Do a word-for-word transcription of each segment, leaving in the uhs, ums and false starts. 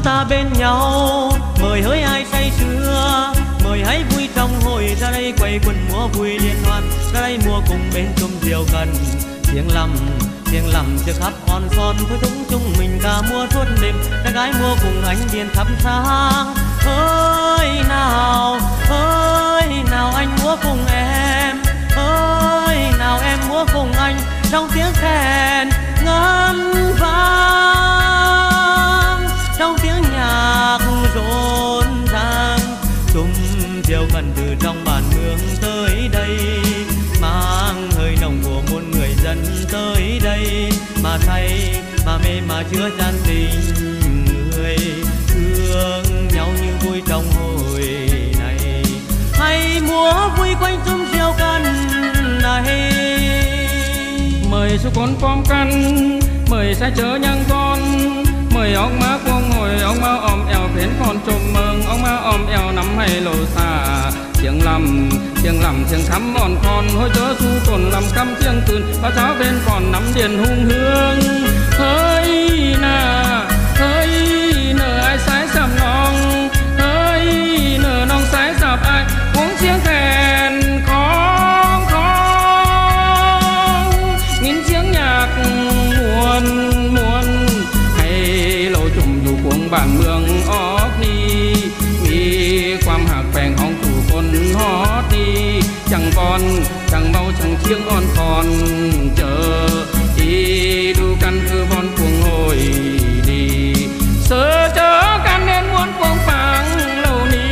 ta bên nhau, mời hỡi ai say sưa, mời hãy vui trong hồi ra đây quay quần múa vui liên hoan, ra đây mua cùng bên chung diều cần. Tiếng lầm tiếng lầm chưa khắp on son, thôi chúng chúng mình ta mua suốt đêm, trai gái mua cùng ánh đèn thắp sáng. Ơi nào ơi nào anh múa cùng em, ơi nào em múa cùng anh, trong tiếng khen ngân vang, trong tiếng nhạc rộn ràng. Chung diều cần từ trong bản mường tới đây, mang hơi nồng của muôn người dân tới đây, mà say mà mê mà chứa chan tình người thương nhau như vui trong hồi này. Hay múa vui quanh chung diều cần này, mời số con pom căn, mời sai chớ nhang con, mời ông má quông ngồi ông má om eo phến con trồm mừng, ông má om eo nắm hay lồ xà. Tiếng lầm tiếng lầm tiếng thắm on con, hôi chớ su tồn làm căm tiếng tươn, bao cháu bên còn nắm điền hung hương. Hỡi nà hỡi nờ ai sái sầm nong, hỡi nờ nong sái sập ai uống tiếng kèn khong khong, nghìn tiếng nhạc muôn muôn, hay lầu trùng dù cuồng bản mường ó đi, mi quam hạc phèn hong thủ con hót đi. Chẳng còn chẳng bao chẳng chiếng on còn chờ đi, đu căn cứ bon cuồng hồi đi, sơ chớ căn nên muốn cuồng phẳng lâu ni.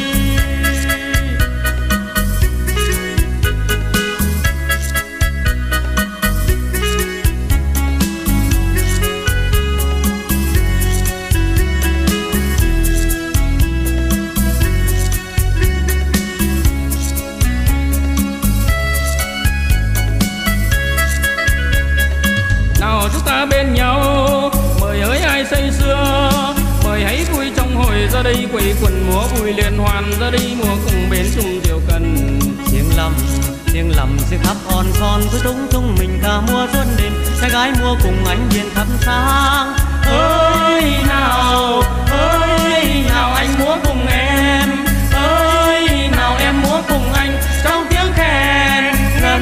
Chúng ta bên nhau, mời hỡi ai say sưa, mời hãy vui trong hồi ra đây quây quần múa vui liên hoan, ra đây múa cùng bên chung diều cần. Tiếng lầm tiếng lầm sẽ khắp on son, với chúng chúng mình ta mua suốt đêm, trai gái mua cùng ánh đèn thắp sáng. Ơi nào ơi nào anh múa cùng em, ơi nào em múa cùng anh, trong tiếng khen ngân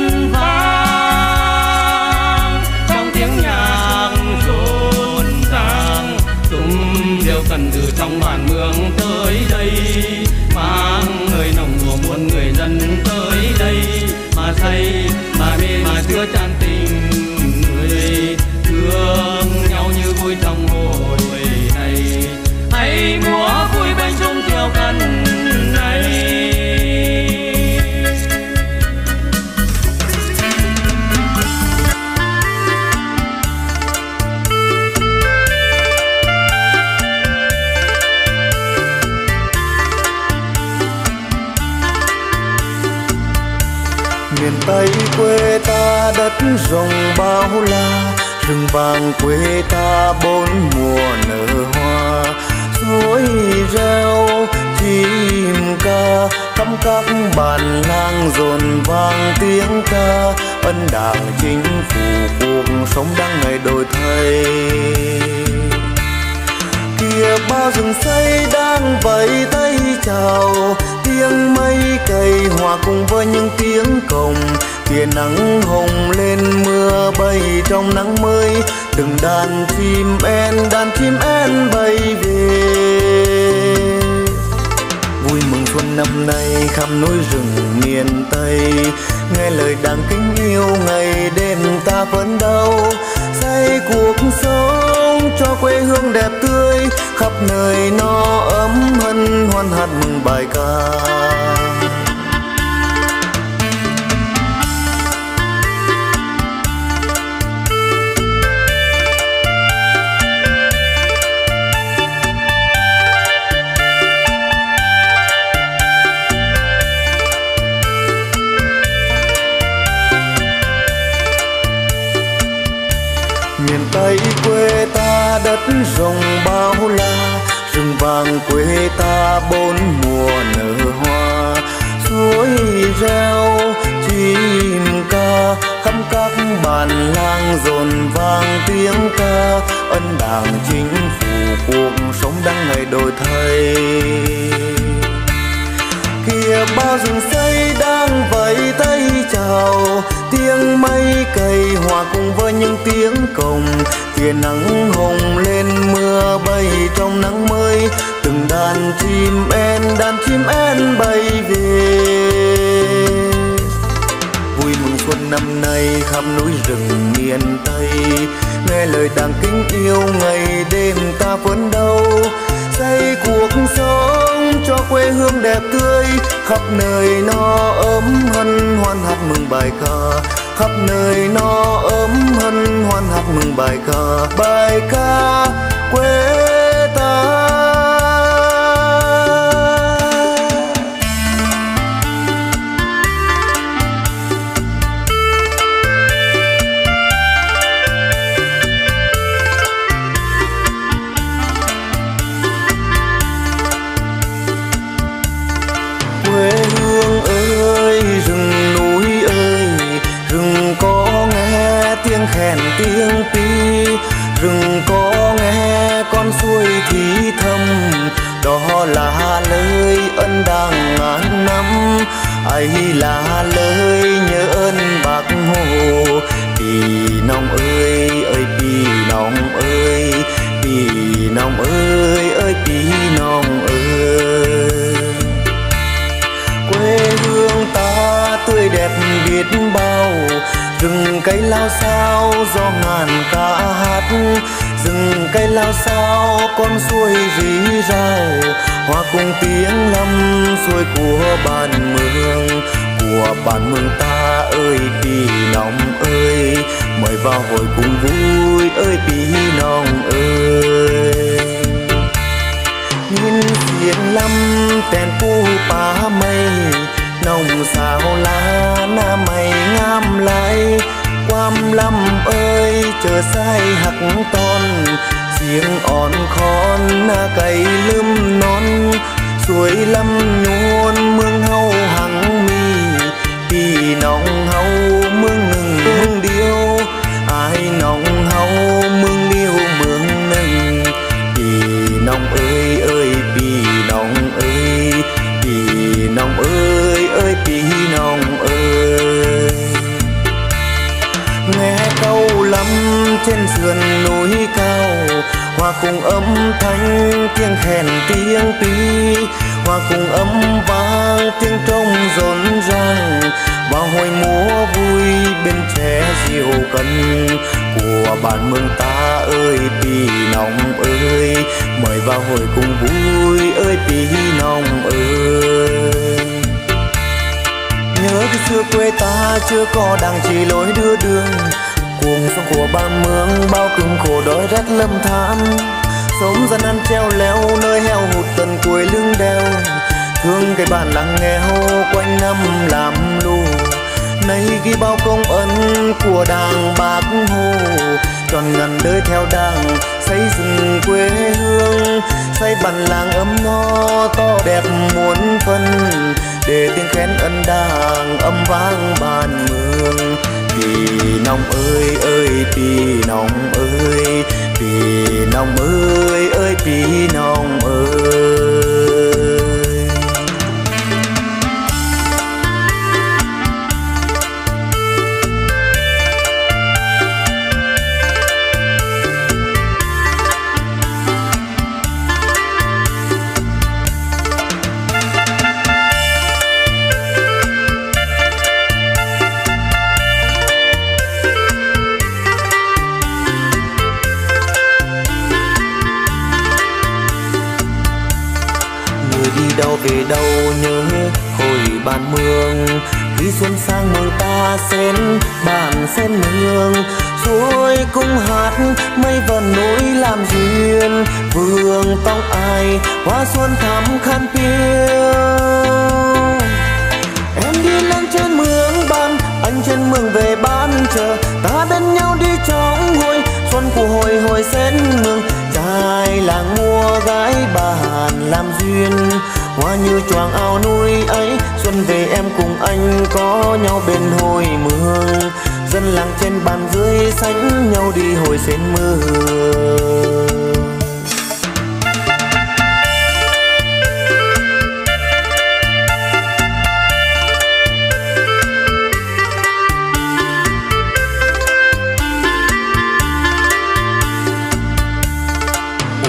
vang, trong tiếng nhạc rộn ràng. Chúng diều cần từ trong bản mường tới đây, mang hơi nồng của muôn người dân tới đây, mà say mà mê mà chứa chan tình người thương nhau như vui trong hồi này. Hãy múa vui bên chung diều cần này. Miền Tây quê ta đất rồng bao la, rừng vàng quê ta bốn mùa nở hoa. Suối reo chim ca, khắp các bản làng dồn vang tiếng ca. Ân đảng chính phủ cuộc sống đang ngày đổi thay. Kìa bao rừng xây đang vẫy tay chào, tiếng mây cày hòa cùng với những tiếng cồng. Kìa nắng hồng lên mưa bay trong nắng mới, từng đàn chim én đàn chim én bay về. Vui mừng xuân năm nay khắp núi rừng miền Tây, nghe lời đàn kính yêu ngày đêm ta phấn đấu. Xây cuộc sống cho quê hương đẹp tươi, khắp nơi no ấm hân hoan hát mừng bài ca. Miền Tây quê ta đất rồng bao la, rừng vàng quê ta bốn mùa nở hoa. Suối reo chim ca, khắp các bản làng dồn vang tiếng ca. Ân đảng chính phủ cuộc công. Tia nắng hồng lên mưa bay trong nắng mới, từng đàn chim én đàn chim én bay về. Vui mừng xuân năm nay khắp núi rừng miền Tây, nghe lời đàn kính yêu ngày đêm ta phấn đấu, xây cuộc sống cho quê hương đẹp tươi. Khắp nơi nó ấm hân hoan hát mừng bài ca, khắp nơi nó ấm hân hoan hát mừng bài ca, bài ca quê ta. Quê hương ơi rừng núi ơi, rừng có nghe tiếng khèn tiếng pi, rừng có nghe con suối thì thầm, đó là lời ân đang ngàn năm, ấy là lời nhớ ơn bác Hồ. Pì nòng ơi ơi pì nòng ơi, pì nòng ơi ơi pì nòng ơi. Quê hương ta tươi đẹp biết bao, rừng cây lao sao do ngàn ca hát, rừng cây lao sao con suối rì rào, hòa cùng tiếng lâm suối của bản mường, của bản mường ta ơi pì nòng ơi, mời vào hội cùng vui ơi pì nòng ơi. Nhìn xiên lâm tèn pu pa mây, nồng sao lá na mày ngam lại, quam lâm ơi chờ say hắc ton, riêng on khon na cây lưm non, suối lâm nhuôn mương hâu hằng mi, pì nòng hâu mương ngừng mương điêu, ai nòng hâu mương điêu mương nừng. Pì nòng ơi ơi pì nòng ơi, pì nòng ơi ơi pì nòng ơi. Nghe câu lắm trên sườn núi cao, hòa cùng âm thanh tiếng khèn tiếng pi, hòa cùng âm vang tiếng trống rộn ràng, vào hồi múa vui bên trẻ diều cần của bản mường ta ơi pì nòng ơi, mời vào hồi cùng vui ơi pì nòng ơi. Nhớ cái xưa quê ta chưa có đàng chỉ lối đưa đường, cuồng sông của bản mường bao cứng khổ đói rét lâm than, sống dân ăn treo leo nơi heo hụt tận cuối lưng đèo, thương cái bản làng nghèo quanh năm làm lù. Nay ghi bao công ân của đảng bác Hồ, tròn ngàn đời theo đảng xây dựng quê hương, xây bản làng ấm no to đẹp muôn phần, để tiếng khen ân đảng âm vang bản mường. Pì nòng ơi ơi pì nòng ơi, pì nòng ơi ơi pì nòng ơi. Đâu về đâu nhớ hồi bản mường, khi xuân sang mường ta sen bản sen mường, suối cung hát mây vần núi làm duyên, vương tóc ai hoa xuân thắm khăn piêu. Em đi lên trên mường ban, anh trên mường về ban chờ, ta bên nhau đi trong hồi xuân của hồi hồi sen mường, trai làng mua gái bàn làm duyên, hoa như choàng áo nuôi ấy, xuân về em cùng anh có nhau bên hồi mường, dân làng trên bàn dưới sánh nhau đi hồi sen mường.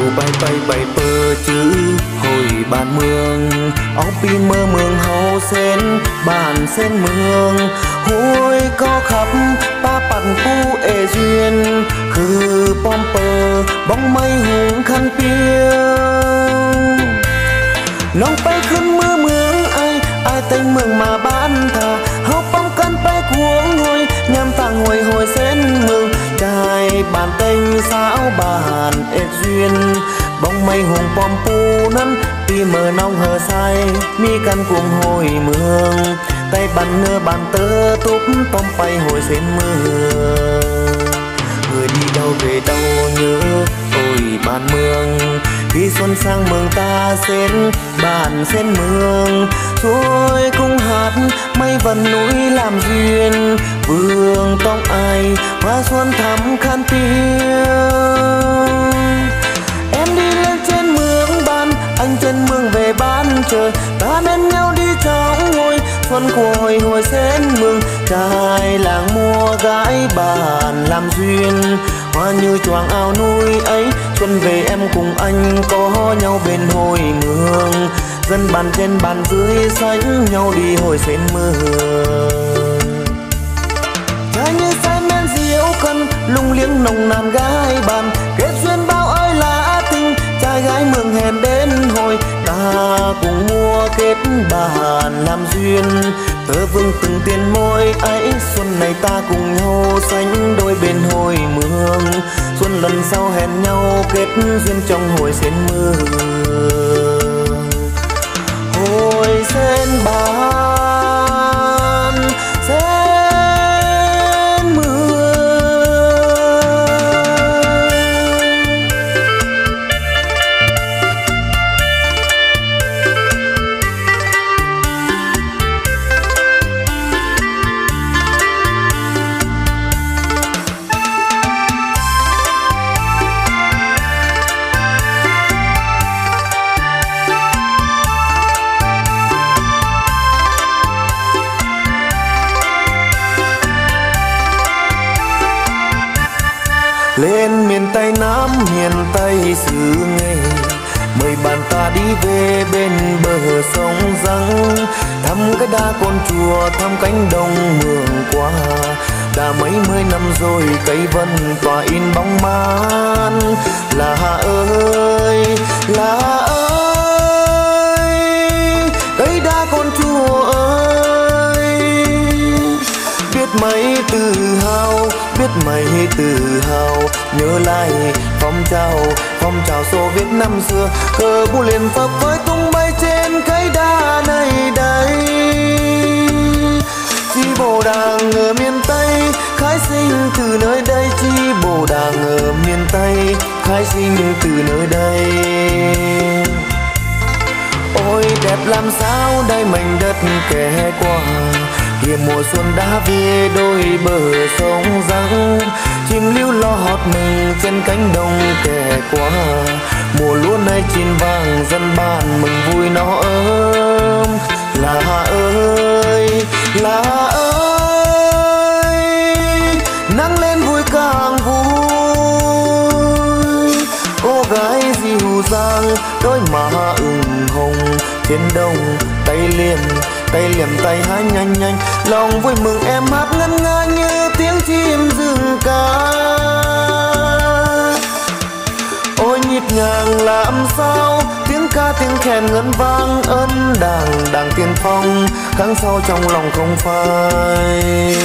bay bay bay bơ chữ hồi bàn mương óc pi mơ mương hậu sen bàn sen mương hôi có khắp baปั่นผู้เอเชียนคือป้อมเปอบ้องไม่หุงคันเปียวน้องไปขึ้นมือเมืองไอไอเต็งเมืองมาบ้านทาเฮาป้องกันไปขวงหอยยามต่างหอยหอยเส้นเมืองใจบ้านเต็งสาวบ้านเอกเชียนบ้องไม่หุงป้อมปูนั้นปีเมื่อน้องเฮอใสมีกันกวงหอยเมืองใต้บันเนื้อบันเตอตุ๊บต้มไปหอยเส้นเมืองngười đi đâu về đâu nhớ ôi bàn mương khi xuân sang mường ta xến bàn xến mường xuôi cung hát mây vần núi làm duyên vương tóc ai hoa xuân thắm khan tiêu em đi lên trên mương ban anh trên mương về ban chờ ta bên nhau đi trong ngôi xuân của hồi hồi xến mường trai làng mua gái bàn làm duyên hoa như choàng ao nuôi ấy xuân về em cùng anh có nhau bên hồi mương dân bàn trên bàn dưới sánh nhau đi hồi xến mường trai như say men diễu cân lung liếng nồng nàn gái bàn kết duyên bao ơi là tình trai gái mường hẹn đến hồi ta cùng mua kết bàn làm duyên tớ vương từng tiền môi ấy xuân này ta cùng nhau sánh đôi bên hồi mương xuân lần sau hẹn nhau kết duyên trong hồi xến mương hồi xến bàn xến mương. Lên miền Tây Nam miền Tây xứ Nghệ mời bạn ta đi về bên bờ sông Răng thăm cái đa con chùa thăm cánh đồng mường qua đã mấy mươi năm rồi cây vân tỏa in bóng mát là ơi là ơi cây đa con chùa ơi biết mấy tự hào biết mấy tự hào nhớ lại phong trào phong trào Xô Viết năm xưa cờ bu liền phấp phới tung bay trên cây đa này đây chi bồ đàng ở miền Tây khai sinh từ nơi đây chi bồ đàng ở miền Tây khai sinh từ nơi đây ôi đẹp làm sao đây mảnh đất kẻ qua kia mùa xuân đã về đôi bờ sông Răng chim líu lo hót mình trên cánh đồng kẻ qua mùa lúa nay chín vàng dân bàn mừng vui nó ấm là ơi là ơi nắng lên vui càng vui cô gái dịu dàng đôi má ửng hồng trên đông tay liềm tay liềm tay hái nhanh nhanh lòng vui mừng em hát ngân nga như tiếng chim rừng ca ôi nhịp nhàng làm sao tiếng ca tiếng khen ngân vang ân đàng đàng tiên phong kháng sau trong lòng không phai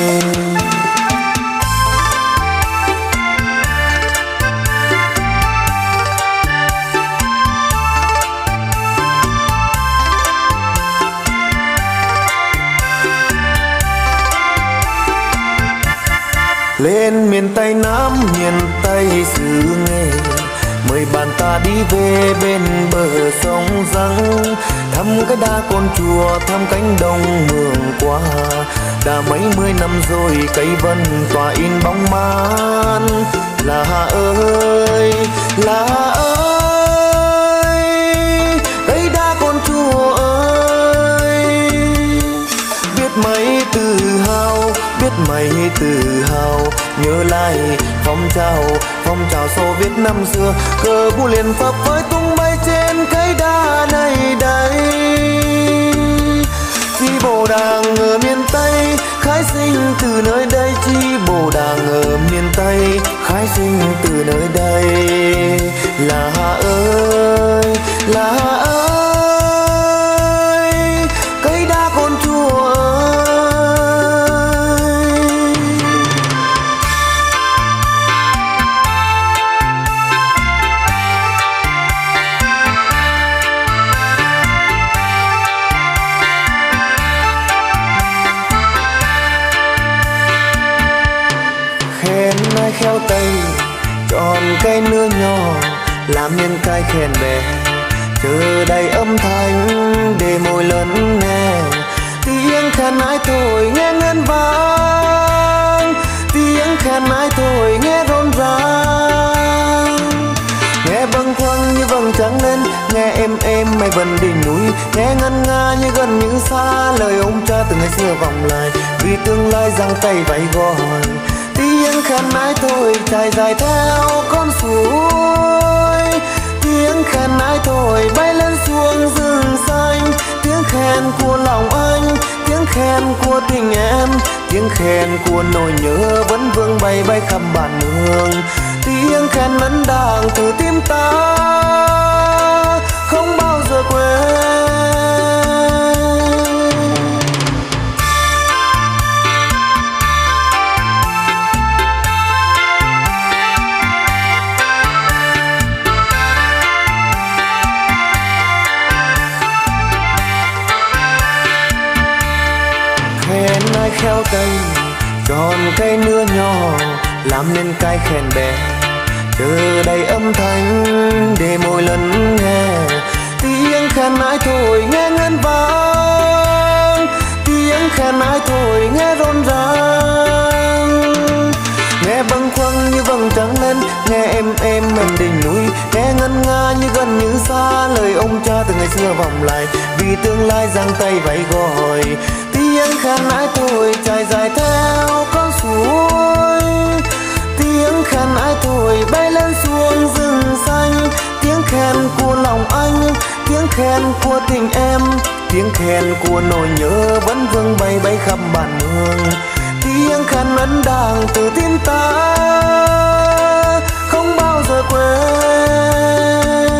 lên miền Tây Nam miền Tây xứ Nghệ mời bạn ta đi về bên bờ sông Răng thăm cái đa con chùa thăm cánh đồng mường qua đã mấy mươi năm rồi cây vân tỏa in bóng mát là ơi là ơi cây đa con chùa ơi biết mấy tự hào biết mấy tự hào nhớ lại phong trào phong trào Xô Viết năm xưa. Cờ bu liền phấp phới tung bay trên cây đá này đây. Chi bộ đàng ở miền Tây khai sinh từ nơi đây, chi bộ đàng ở miền Tây khai sinh từ nơi đây. Là Hà ơi, là Hà ơi, cây đa con chùa ơi. Khen ai khéo tay tròn cây nưa nhỏ, làm nhân cái khen bè chờ đầy âm thanh để môi lớn nghe. Tiếng khen ai thổi nghe ngân vang, tiếng khen ai thổi nghe rộn ràng. Nghe bâng khuâng như vầng trăng lên, nghe êm êm mây vần đỉnh núi, nghe ngân nga như gần như xa lời ông cha từ ngày xưa vọng lại, vì tương lai giang tay vẫy gọi. Tiếng khen ai thổi trải dài theo con suối, tiếng khen ai thổi bay lên xuống rừng xanh. Tiếng khen của lòng anh, tiếng khen của tình em, tiếng khen của nỗi nhớ vẫn vương bay bay khắp bản mường. Tiếng khen vẫn đang từ tim ta không bao giờ quên. Khen ai khéo tay tròn cây nưa nhỏ, làm nên cái khen bè chờ đầy âm thanh để mỗi lần nghe. Tiếng khen ai thổi nghe ngân vang, tiếng khen ai thổi nghe rộn ràng. Nghe bâng khuâng như vầng trăng lên, nghe êm êm mềm đỉnh núi, nghe ngân nga như gần như xa lời ông cha từ ngày xưa vọng lại, vì tương lai giang tay vẫy gọi. Tiếng khen ai thổi trải dài theo con suối, tiếng khen ai thổi bay lên xuống rừng xanh. Tiếng khen của lòng anh, tiếng khen của tình em, tiếng khen của nỗi nhớ vẫn vương bay bay khắp bản mường. Tiếng khen vẫn đang từ tim ta không bao giờ quên.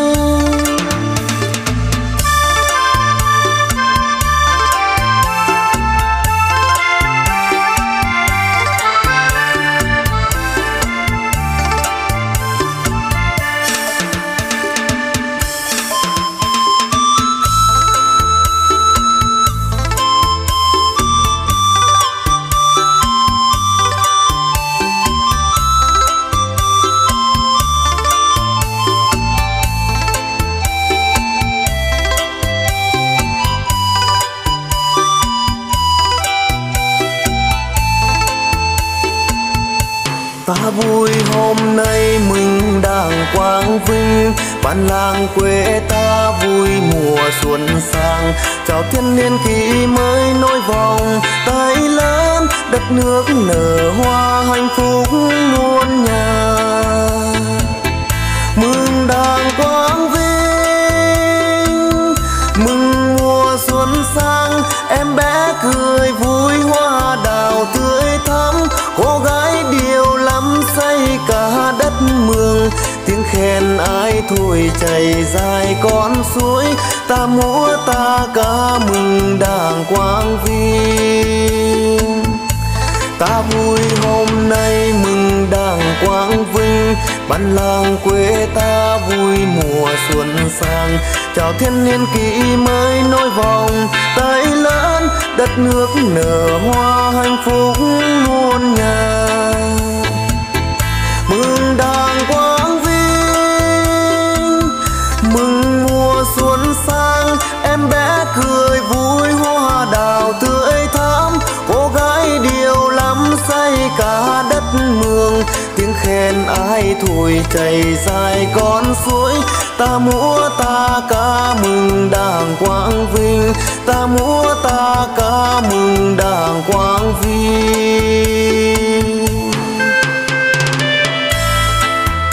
Ta vui hôm nay mình đang quang vinh, bản làng quê ta vui mùa xuân sang. Chào thiên niên kỷ mới nối vòng tay lớn, đất nước nở hoa hạnh phúc muôn nhà. Mừng đang quang vinh, mừng mùa xuân sang, em bé cười vui hoa đào tươi thắm. Cô gái điệu lắm say cả đất mường, tiếng khen ai thổi chảy dài con suối. Ta múa ta ca mừng đàng quang vinh, ta vui hôm nay mừng đàng quang vinh, bản làng quê ta vui mùa xuân sang. Chào thiên niên kỷ mới nối vòng tay lớn, đất nước nở hoa hạnh phúc muôn nhà. Mừng đàng quang vinh, mừng mùa xuân sang, em bé cười vui hoa đào tươi thắm. Cô gái điệu lắm say cả đất mường, tiếng khen ai thổi chảy dài con suối. Ta múa ta ca mừng đàng quang vinh, ta múa ta ca mừng đàng quang vinh.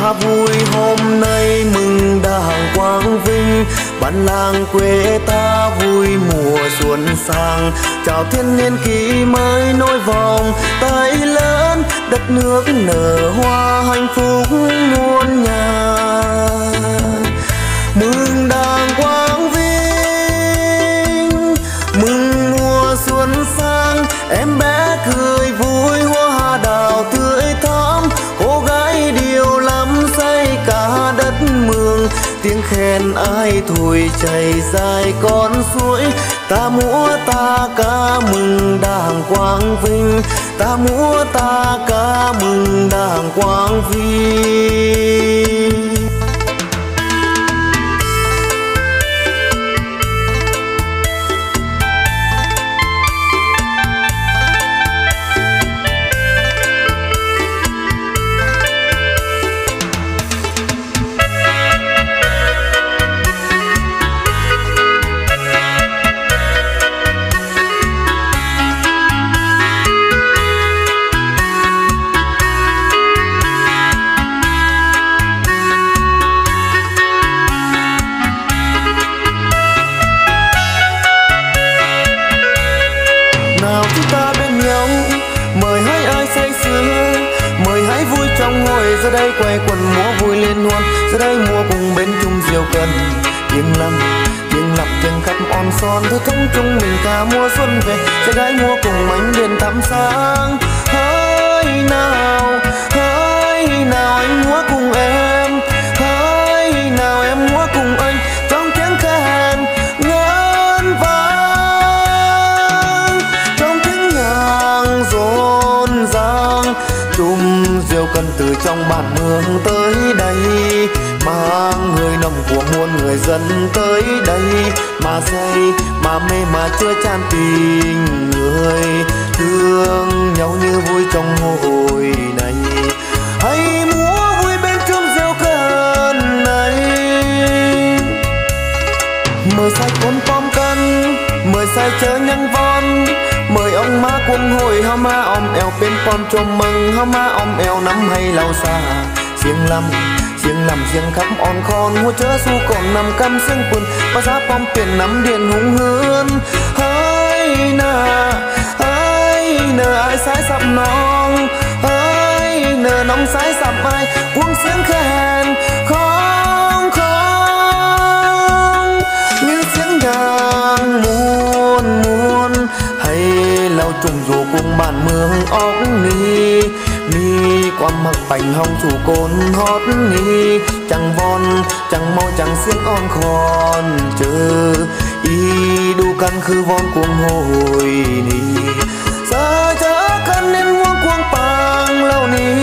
ta vui hôm nay mừng đàng quang vinh, bản làng quê ta vui mùa xuân sang. Chào thiên niên kỷ mới nối vòng tay lớn, đất nước nở hoa hạnh phúc muôn nhà. Mừng đàng quang vinh, mừng mùa xuân sang, em bé cười vui hoa hà đào tươi thắm, cô gái điều lắm say cả đất mường. Tiếng khen ai thổi chảy dài con suối, ta múa ta ca mừng đàng quang vinh, ta múa ta ca mừng đàng quang vinh. Nào chúng ta bên nhau, mời hãy ai say sưa, mời hãy vui trong ngồi ra đây quay quần múa vui liên hoan, ra đây múa cùng bên chung diều cần. Tiếng lầm, tiếng lặp, tiếng khắp on son, thư thống chung mình ca mùa xuân về, trai gái múa cùng ánh đèn thắm sáng. Hỡi nào, hỡi nào anh múa cùng em, hỡi nào em múa cùng anh, trong tiếng khen ngân vang, trong tiếng nhạc rộn ràng. Chung diều cần từ trong bản mường tới đây, mang hơi nồng của muôn người dân tới đây, mà say mà mê mà chưa chan tình người, thương nhau như vui trong hồi này. Hãy múa vui bên chung diều cần này, mời say cuốn pom cân, mời say chớ nhăn von, mời ông má cuồng hồi hao ma om eo bên con trôm mừng hao ma om eo nắm hay lâu xa. Riêng lắm riêng làm riêng khắp on con mua chớ su còn nằm căm xương quần, và giá pom tiền nắm điện hùng hươn. Hỡi nà hỡi nà ai sái sập nong, hỡi nà nong sái sập ai cuống xiếng khen không không như tiếng đàn muôn muôn. Hay lau trùng dù cùng bản mương óc ni mi quam mặc bành hong chủ côn hót ni, chẳng von chẳng mau chẳng xiếng on khòn chờ y đu căn khư von cuồng hồi ni, giờ chớ căn nên muôn cuồng pang lâu ni.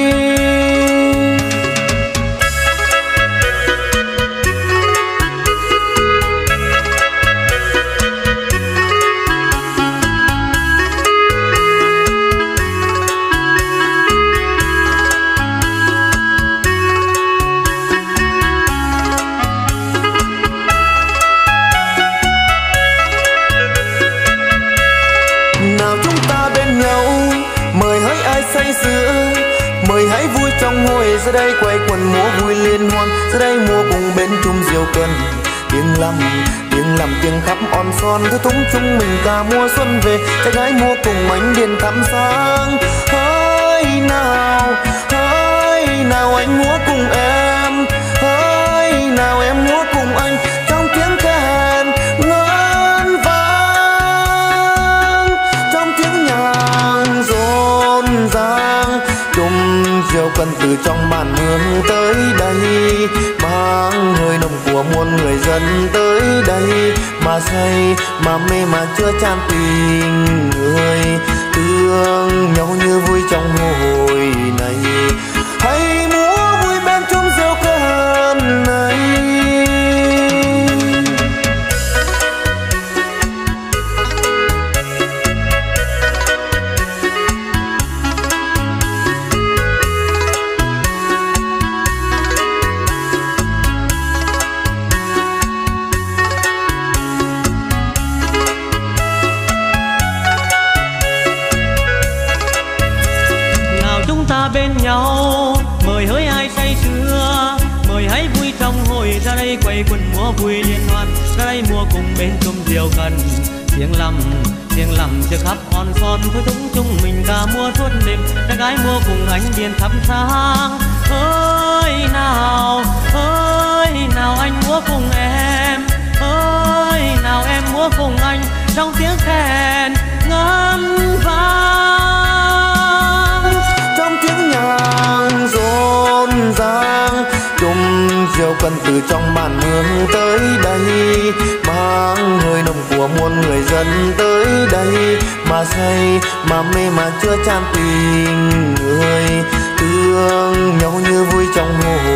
Say sưa, mời hãy vui trong ngôi ra đây quay quần múa vui liên hoan, ra đây múa cùng bên chung diều cần. Tiếng lầm, tiếng lầm tiếng khắp on son, thư thống chung mình ca mùa xuân về, trai gái múa cùng ánh đèn thắm sáng. Hỡi nào, hỡi nào anh múa cùng em, hỡi nào em múa cùng anh, trong tiếng khen ngân vang, trong tiếng nhạc rộn ràng. Chung diều cần từ trong bản mương tới đây, mang hơi nồng của muôn người dân tới đây, mà say mà mê mà chưa chan tình người, thương nhau như vui trong hồi này. Hãy múa vui bên chung diều cần này. Bên nhau mời hỡi ai say sưa, ra đây quay quần múa vui liên hoan, ra đây mua cùng bên chung rượu cần. Tiếng lầm, tiếng lầm chưa khắp hòn son, thôi thúng chúng mình ca mua suốt đêm, trai gái mua cùng ánh đèn thắp sáng. Ơi nào, ơi nào anh múa cùng em, ơi nào em múa cùng anh trong tiếng khen ngân vang. Trong tiếng nhạc rộn ràng, chung rượu cần từ trong màn mương tới đây, mang hơi nồng của muôn người dân tới đây, mà say mà mê mà chưa chan tình người, thương nhau như vui trong hồ